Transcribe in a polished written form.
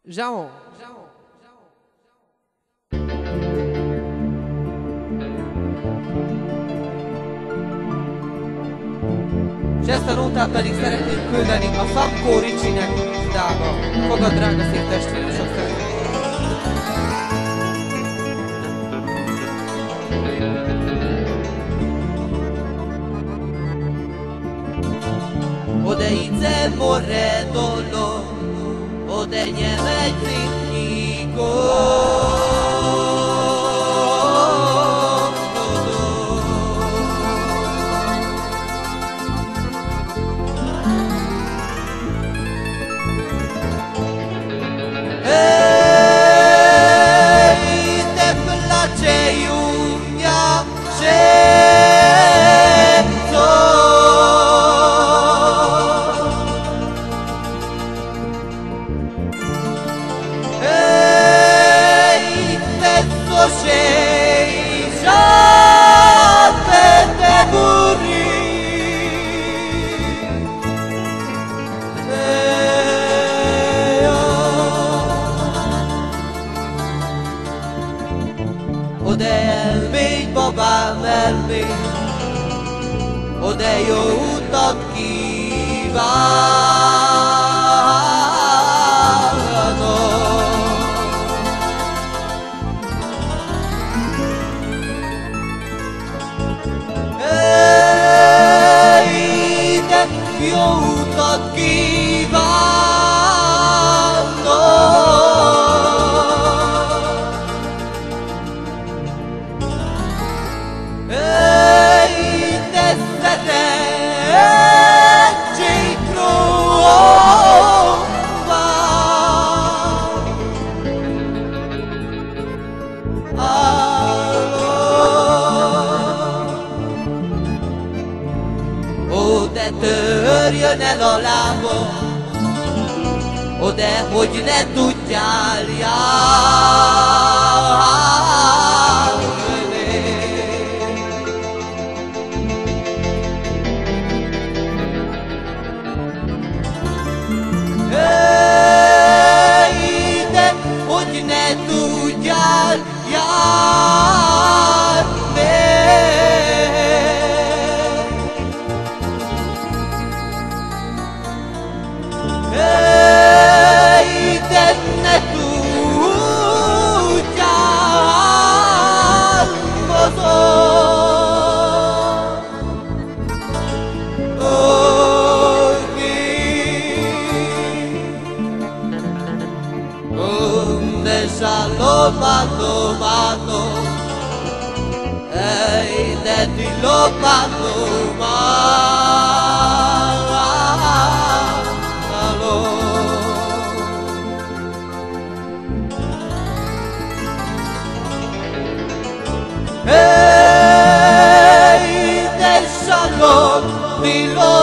Zsáó. És ezt a nótát pedig szeretném küldeni a Szabkó Ricsinek Dága. Fogad, drága szép testvérem, sok szeretném. Ode idzie more dolo, ode nie będzie nikogo. Ode elmégy babám, elmégy, ode jó utat kívánok. Ide jó utat kívánok. Ode törjön el a lábom, ode, hogy ne tudjál járni. Ide, hogy ne tudjál járni. Lopato, mato, de ti lopato, malo. Hey, de salón, mi lo